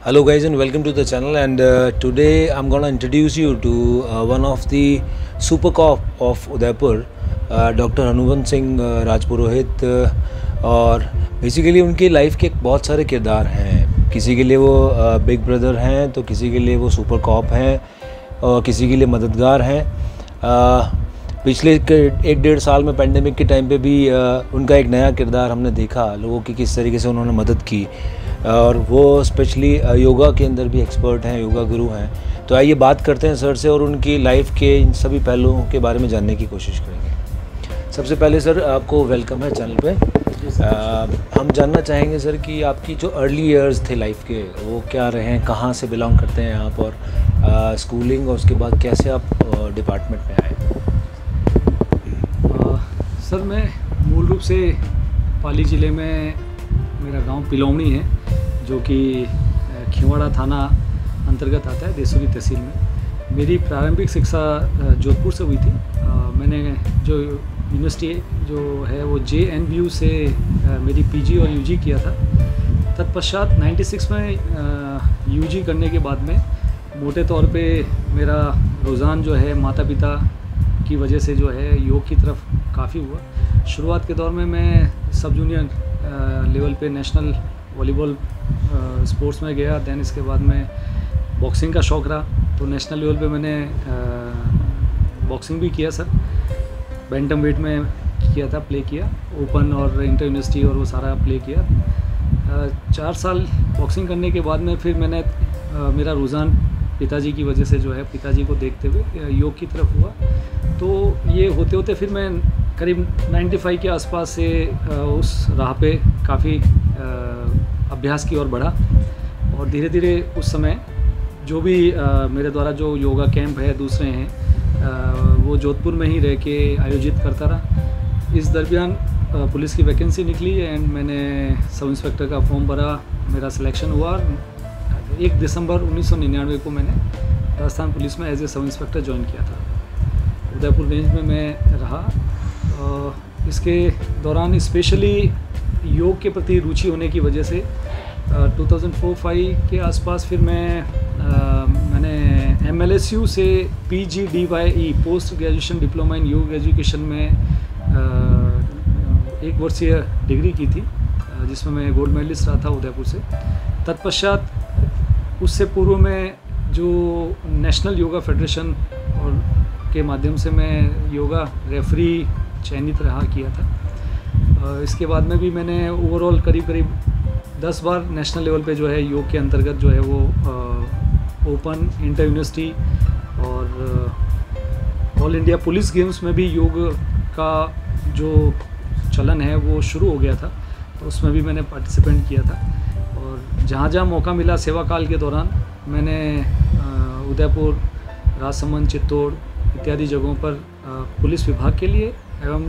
Hello guys and welcome to the channel, and today I'm gonna introduce you to one of the super cop of Udaipur, doctor Hanuwant Singh Rajpurohit. और basically उनकी life के बहुत सारे किरदार हैं। किसी के लिए वो बिग ब्रदर हैं, तो किसी के लिए वो सुपर कॉप हैं, और किसी के लिए मददगार हैं। पिछले एक डेढ़ साल में पेंडेमिक के टाइम पे भी उनका एक नया किरदार हमने देखा, लोगों की किस तरीके से उन्होंने मदद की, और वो स्पेशली योगा के अंदर भी एक्सपर्ट हैं, योगा गुरु हैं। तो आइए बात करते हैं सर से और उनकी लाइफ के इन सभी पहलुओं के बारे में जानने की कोशिश करेंगे। सबसे पहले सर आपको वेलकम है चैनल पे। हम जानना चाहेंगे सर कि आपकी जो अर्ली इयर्स थे लाइफ के वो क्या रहे हैं, कहाँ से बिलोंग करते हैं आप, और स्कूलिंग और उसके बाद कैसे आप डिपार्टमेंट में आए। सर मैं मूल रूप से पाली ज़िले में मेरा गांव पिलौनी है, जो कि खिवाड़ा थाना अंतर्गत आता है, देसुरी तहसील में। मेरी प्रारंभिक शिक्षा जोधपुर से हुई थी। मैंने जो यूनिवर्सिटी जो है वो JNBU से मेरी PG और UG किया था। तत्पश्चात 96 में UG करने के बाद में मोटे तौर पे मेरा रुझान जो है माता पिता की वजह से जो है योग की तरफ काफ़ी हुआ। शुरुआत के दौर में मैं सब जूनियर लेवल पे नेशनल वॉलीबॉल स्पोर्ट्स में गया। दैन इसके बाद में बॉक्सिंग का शौक़ रहा, तो नेशनल लेवल पे मैंने बॉक्सिंग भी किया सर। बैंटम वेट में किया था, प्ले किया, ओपन और इंटर यूनिवर्सिटी और वो सारा प्ले किया। 4 साल बॉक्सिंग करने के बाद में फिर मैंने मेरा रुझान पिताजी की वजह से जो है, पिताजी को देखते हुए योग की तरफ हुआ। तो ये होते होते फिर मैं करीब 95 के आसपास से उस राह पे काफ़ी अभ्यास की ओर बढ़ा, और धीरे धीरे उस समय जो भी मेरे द्वारा जो योगा कैंप है दूसरे हैं वो जोधपुर में ही रह के आयोजित करता रहा। इस दरमियान पुलिस की वैकेंसी निकली एंड मैंने सब इंस्पेक्टर का फॉर्म भरा, मेरा सिलेक्शन हुआ। 1 दिसंबर 1999 को मैंने राजस्थान पुलिस में as a sub inspector join किया था। उदयपुर रेंज में मैं रहा। इसके दौरान स्पेशली योग के प्रति रुचि होने की वजह से 2004-05 के आसपास फिर मैंने MLSU से PGDYE post graduation diploma in yoga education में 1 वर्षीय डिग्री की थी, जिसमें मैं गोल्ड मेडलिस्ट रहा था उदयपुर से। तत्पश्चात उससे पूर्व में जो नेशनल योगा फेडरेशन और के माध्यम से मैं योगा रेफरी चयनित रहा किया था। इसके बाद में भी मैंने ओवरऑल करीब 10 बार नेशनल लेवल पे जो है योग के अंतर्गत जो है वो ओपन, इंटर यूनिवर्सिटी और ऑल इंडिया पुलिस गेम्स में भी योग का जो चलन है वो शुरू हो गया था, तो उसमें भी मैंने पार्टिसिपेंट किया था। और जहाँ जहाँ मौका मिला सेवा काल के दौरान मैंने उदयपुर, राजसमंद, चित्तौड़ इत्यादि जगहों पर पुलिस विभाग के लिए एवं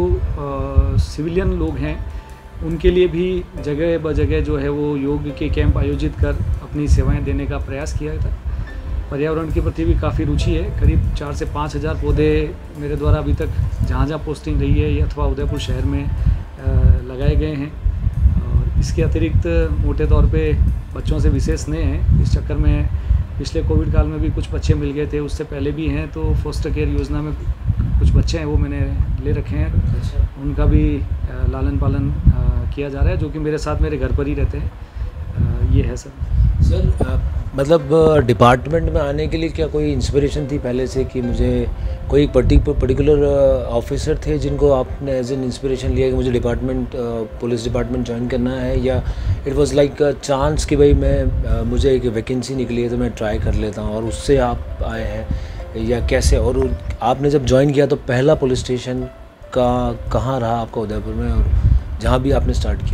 जो सिविलियन लोग हैं उनके लिए भी जगह ब जगह जो है वो योग के कैंप आयोजित कर अपनी सेवाएं देने का प्रयास किया था। पर्यावरण के प्रति भी काफ़ी रुचि है। करीब 4 से 5 हज़ार पौधे मेरे द्वारा अभी तक जहाँ जहाँ पोस्टिंग रही है अथवा उदयपुर शहर में लगाए गए हैं। और इसके अतिरिक्त मोटे तौर पे बच्चों से विशेष स्नेह है। इस चक्कर में पिछले कोविड काल में भी कुछ बच्चे मिल गए थे, उससे पहले भी हैं, तो फोस्टर केयर योजना में कुछ बच्चे हैं वो मैंने ले रखे हैं। उनका भी लालन पालन किया जा रहा है, जो कि मेरे साथ मेरे घर पर ही रहते हैं। ये है सर। मतलब डिपार्टमेंट में आने के लिए क्या कोई इंस्पिरेशन थी पहले से कि मुझे कोई पर्टिकुलर ऑफिसर थे जिनको आपने एज एन इंस्पिरेशन लिया कि मुझे पुलिस डिपार्टमेंट ज्वाइन करना है, या इट वाज लाइक चांस कि भाई मुझे एक वैकेंसी निकली है तो मैं ट्राई कर लेता हूँ और उससे आप आए हैं, या कैसे? और आपने जब ज्वाइन किया तो पहला पुलिस स्टेशन का कहाँ रहा आपका उदयपुर में, और जहाँ भी आपने स्टार्ट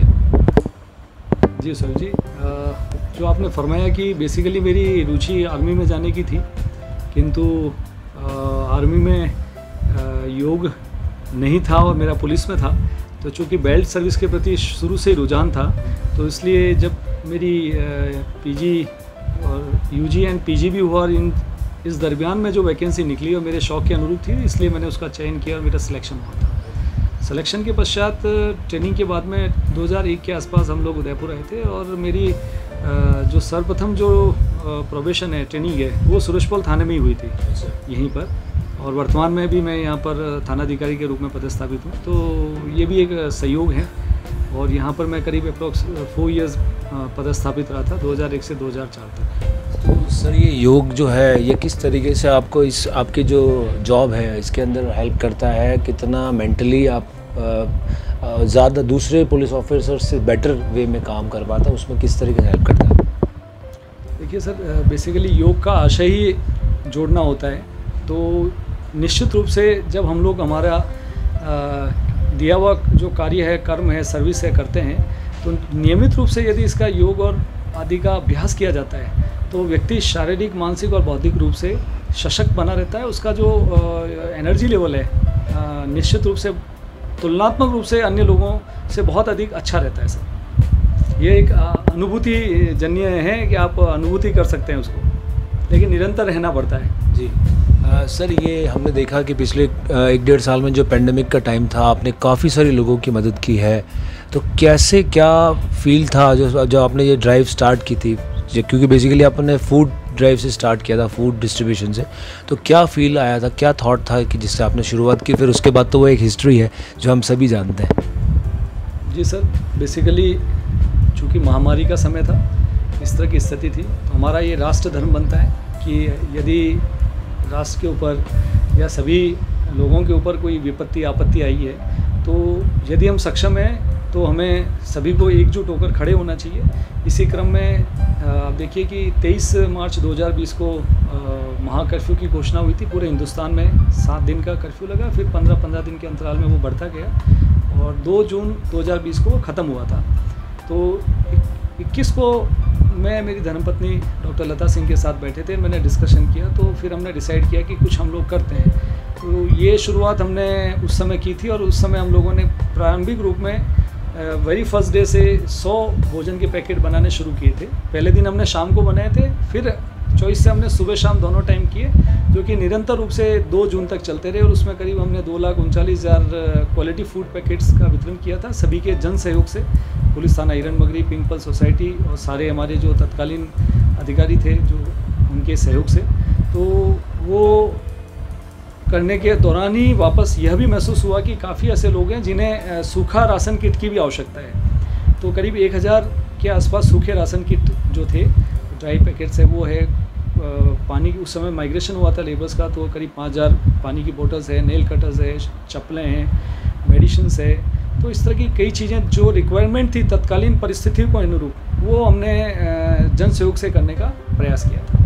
किया? जी सर जी, जो आपने फरमाया कि बेसिकली मेरी रुचि आर्मी में जाने की थी, किंतु आर्मी में योग नहीं था और मेरा पुलिस में था। तो चूँकि बेल्ट सर्विस के प्रति शुरू से रुझान था, तो इसलिए जब मेरी PG और UG एंड PG भी हुआ और इस दरमियान में जो वैकेंसी निकली और मेरे शौक़ के अनुरूप थी, इसलिए मैंने उसका चयन किया और मेरा सिलेक्शन हुआ था। सिलेक्शन के पश्चात ट्रेनिंग के बाद में 2001 के आसपास हम लोग उदयपुर आए थे, और मेरी जो सर्वप्रथम जो प्रोबेशन है, ट्रेनिंग है, वो सूरजपोल थाने में ही हुई थी, यहीं पर। और वर्तमान में भी मैं यहाँ पर थानाधिकारी के रूप में पदस्थापित हूँ, तो ये भी एक सहयोग है। और यहाँ पर मैं करीब अप्रॉक्स 4 ईयर्स पदस्थापित रहा था, 2001 से 2004 तक। तो सर ये योग जो है ये किस तरीके से आपको इस आपकी जो जॉब है इसके अंदर हेल्प करता है? कितना मेंटली आप ज़्यादा दूसरे पुलिस ऑफिसर से बेटर वे में काम कर पाता है, उसमें किस तरीके से हेल्प करता है? देखिए सर, बेसिकली योग का आशय ही जोड़ना होता है। तो निश्चित रूप से जब हम लोग हमारा दिया हुआ जो कार्य है, कर्म है, सर्विस है करते हैं, तो नियमित रूप से यदि इसका योग और आदि का अभ्यास किया जाता है तो व्यक्ति शारीरिक, मानसिक और बौद्धिक रूप से सशक्त बना रहता है। उसका जो एनर्जी लेवल है निश्चित रूप से तुलनात्मक रूप से अन्य लोगों से बहुत अधिक अच्छा रहता है सर। ये एक अनुभूति जन्य है कि आप अनुभूति कर सकते हैं उसको, लेकिन निरंतर रहना पड़ता है। जी सर, ये हमने देखा कि पिछले 1-1.5 साल में जो पेंडेमिक का टाइम था, आपने काफ़ी सारे लोगों की मदद की है। तो कैसे क्या फील था जो आपने ये ड्राइव स्टार्ट की थी? क्योंकि बेसिकली आपने फूड ड्राइव से स्टार्ट किया था, फूड डिस्ट्रीब्यूशन से, तो क्या फील आया था, क्या थॉट था कि जिससे आपने शुरुआत की? फिर उसके बाद तो वो एक हिस्ट्री है जो हम सभी जानते हैं। जी सर, बेसिकली चूँकि महामारी का समय था, इस तरह की स्थिति थी, तो हमारा ये राष्ट्र धर्म बनता है कि यदि राष्ट्र के ऊपर या सभी लोगों के ऊपर कोई विपत्ति आपत्ति आई है, तो यदि हम सक्षम हैं तो हमें सभी को एकजुट होकर खड़े होना चाहिए। इसी क्रम में आप देखिए कि 23 मार्च 2020 को महाकर्फ्यू की घोषणा हुई थी। पूरे हिंदुस्तान में 7 दिन का कर्फ्यू लगा, फिर 15-15 दिन के अंतराल में वो बढ़ता गया और 2 जून 2020 को वो ख़त्म हुआ था। तो 21 को मैं मेरी धर्मपत्नी डॉक्टर लता सिंह के साथ बैठे थे, मैंने डिस्कशन किया, तो फिर हमने डिसाइड किया कि कुछ हम लोग करते हैं। तो ये शुरुआत हमने उस समय की थी और उस समय हम लोगों ने प्रारंभिक रूप में वेरी फर्स्ट डे से 100 भोजन के पैकेट बनाने शुरू किए थे। पहले दिन हमने शाम को बनाए थे, फिर चॉइस से हमने सुबह शाम दोनों टाइम किए, जो कि निरंतर रूप से 2 जून तक चलते रहे। और उसमें करीब हमने 2,39,000 क्वालिटी फूड पैकेट्स का वितरण किया था, सभी के जन सहयोग से। पुलिस थाना हिरन मगरी, पिंक पल्स सोसाइटी और सारे हमारे जो तत्कालीन अधिकारी थे जो उनके सहयोग से। तो वो करने के दौरान ही वापस यह भी महसूस हुआ कि काफ़ी ऐसे लोग हैं जिन्हें सूखा राशन किट की भी आवश्यकता है। तो करीब 1000 के आसपास सूखे राशन किट जो थे, ड्राई पैकेट्स है, वो है। पानी की उस समय माइग्रेशन हुआ था लेबर्स का, तो करीब 5000 पानी की बोतल्स है, नेल कटर्स है, चप्पलें हैं, मेडिसिन्स है। तो इस तरह की कई चीज़ें जो रिक्वायरमेंट थी तत्कालीन परिस्थितियों को अनुरूप, वो हमने जन सहयोग से करने का प्रयास किया था।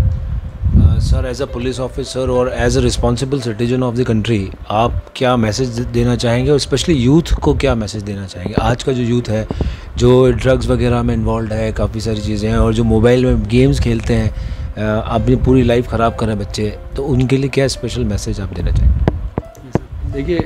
Sir, as a police officer और as a responsible citizen of the country, आप क्या मैसेज देना चाहेंगे और स्पेशली यूथ को क्या मैसेज देना चाहेंगे? आज का जो यूथ है जो ड्रग्स वगैरह में इन्वॉल्व है, काफ़ी सारी चीज़ें हैं, और जो मोबाइल में गेम्स खेलते हैं, अपनी पूरी लाइफ ख़राब कर रहे हैं बच्चे, तो उनके लिए क्या स्पेशल मैसेज आप देना चाहेंगे? देखिए,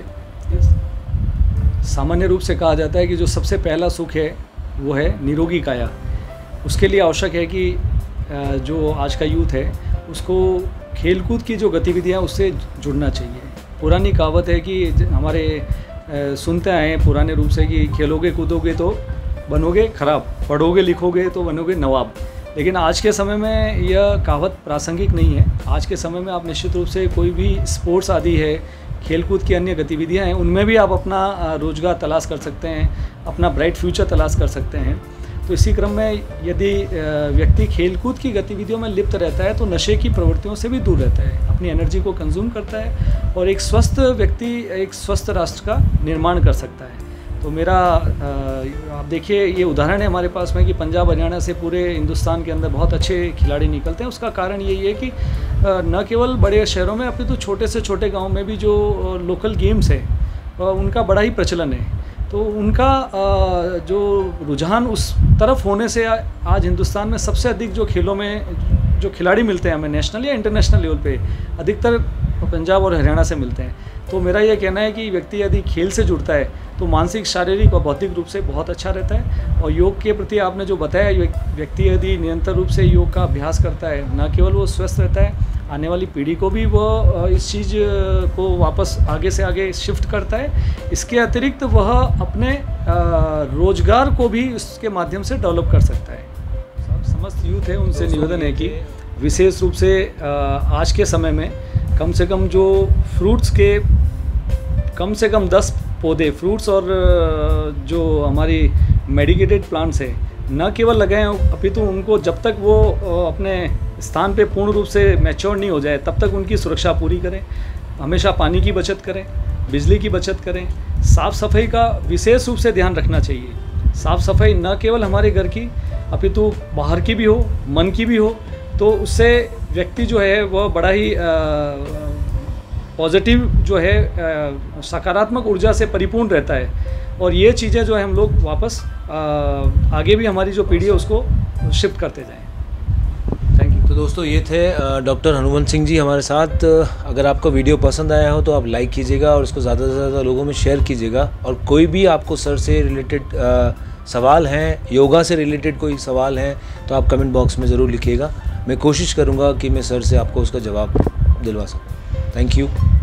सामान्य रूप से कहा जाता है कि जो सबसे पहला सुख है वो है निरोगी काया। उसके लिए आवश्यक है कि जो आज का यूथ है उसको खेलकूद की जो गतिविधियाँ उससे जुड़ना चाहिए। पुरानी कहावत है कि हमारे सुनते आए हैं पुराने रूप से कि खेलोगे कूदोगे तो बनोगे खराब, पढ़ोगे लिखोगे तो बनोगे नवाब। लेकिन आज के समय में यह कहावत प्रासंगिक नहीं है। आज के समय में आप निश्चित रूप से कोई भी स्पोर्ट्स आदि है, खेलकूद की अन्य गतिविधियां हैं, उनमें भी आप अपना रोजगार तलाश कर सकते हैं, अपना ब्राइट फ्यूचर तलाश कर सकते हैं। तो इसी क्रम में यदि व्यक्ति खेलकूद की गतिविधियों में लिप्त रहता है तो नशे की प्रवृत्तियों से भी दूर रहता है, अपनी एनर्जी को कंज्यूम करता है और एक स्वस्थ व्यक्ति एक स्वस्थ राष्ट्र का निर्माण कर सकता है। तो मेरा आप देखिए ये उदाहरण है हमारे पास में कि पंजाब हरियाणा से पूरे हिंदुस्तान के अंदर बहुत अच्छे खिलाड़ी निकलते हैं। उसका कारण यही है कि न केवल बड़े शहरों में अपितु छोटे से छोटे गाँव में भी जो लोकल गेम्स है उनका बड़ा ही प्रचलन है। तो उनका जो रुझान उस तरफ होने से आज हिंदुस्तान में सबसे अधिक जो खेलों में जो खिलाड़ी मिलते हैं हमें नेशनल या इंटरनेशनल लेवल पे अधिकतर पंजाब और हरियाणा से मिलते हैं। तो मेरा ये कहना है कि व्यक्ति यदि खेल से जुड़ता है तो मानसिक, शारीरिक और बौद्धिक रूप से बहुत अच्छा रहता है। और योग के प्रति आपने जो बताया, व्यक्ति यदि निरंतर रूप से योग का अभ्यास करता है, न केवल वो स्वस्थ रहता है, आने वाली पीढ़ी को भी वो इस चीज़ को वापस आगे से आगे शिफ्ट करता है। इसके अतिरिक्त वह अपने रोजगार को भी इसके माध्यम से डेवलप कर सकता है। समस्त यूथ है उनसे निवेदन है कि विशेष रूप से आज के समय में कम से कम जो फ्रूट्स के कम से कम 10 पौधे फ्रूट्स और जो हमारी मेडिकेटेड प्लांट्स है न केवल लगाएं, अपितु उनको जब तक वो अपने स्थान पे पूर्ण रूप से मैच्योर नहीं हो जाए तब तक उनकी सुरक्षा पूरी करें। हमेशा पानी की बचत करें, बिजली की बचत करें, साफ़ सफाई का विशेष रूप से ध्यान रखना चाहिए। साफ़ सफाई न केवल हमारे घर की अपितु बाहर की भी हो, मन की भी हो, तो उससे व्यक्ति जो है वह बड़ा ही पॉजिटिव जो है सकारात्मक ऊर्जा से परिपूर्ण रहता है। और ये चीज़ें जो है हम लोग वापस आगे भी हमारी जो पीढ़ी है उसको शिफ्ट करते जाएं। Thank you. तो दोस्तों ये थे डॉक्टर हनुवंत सिंह जी हमारे साथ। अगर आपको वीडियो पसंद आया हो तो आप लाइक कीजिएगा और इसको ज़्यादा से ज़्यादा लोगों में शेयर कीजिएगा। और कोई भी आपको सर से रिलेटेड सवाल हैं, योगा से रिलेटेड कोई सवाल हैं तो आप कमेंट बॉक्स में ज़रूर लिखिएगा। मैं कोशिश करूँगा कि मैं सर से आपको उसका जवाब दिलवा सकूँ। Thank you.